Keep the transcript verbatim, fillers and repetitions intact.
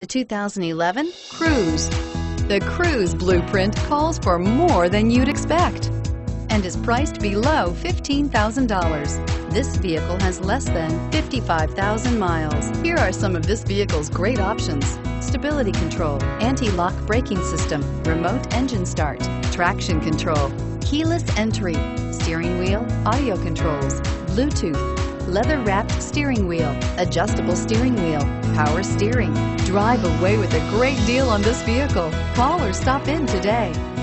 The two thousand eleven Cruze. The Cruze blueprint calls for more than you'd expect and is priced below fifteen thousand dollars. This vehicle has less than fifty-five thousand miles. Here are some of this vehicle's great options: stability control, anti-lock braking system, remote engine start, traction control, keyless entry, steering wheel audio controls, Bluetooth, leather-wrapped steering wheel, adjustable steering wheel, power steering. Drive away with a great deal on this vehicle. Call or stop in today.